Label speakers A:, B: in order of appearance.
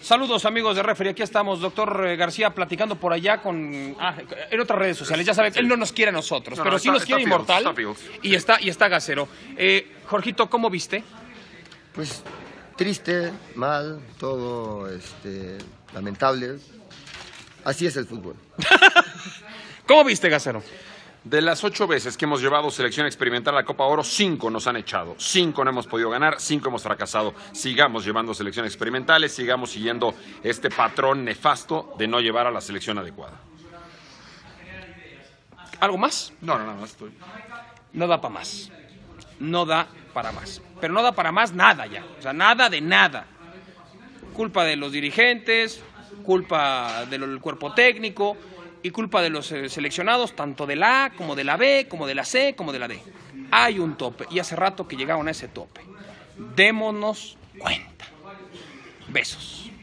A: Saludos amigos de Referee, aquí estamos, doctor García, platicando por allá en otras redes sociales. Ya saben, él no nos quiere a nosotros, pero sí nos quiere Inmortal y está Gasero. Jorgito, ¿cómo viste?
B: Pues triste, mal, todo lamentable. Así es el fútbol.
A: ¿Cómo viste, Gasero?
C: De las 8 veces que hemos llevado selección experimental a la Copa Oro, 5 nos han echado. 5 no hemos podido ganar, 5 hemos fracasado. Sigamos llevando selecciones experimentales, sigamos siguiendo este patrón nefasto de no llevar a la selección adecuada.
A: ¿Algo más?
C: No, nada más estoy.
A: No da para más. No da para más. Pero no da para más nada ya. O sea, nada de nada. Culpa de los dirigentes, culpa del cuerpo técnico y culpa de los seleccionados, tanto de la A, como de la B, como de la C, como de la D. Hay un tope, y hace rato que llegaron a ese tope. Démonos cuenta. Besos.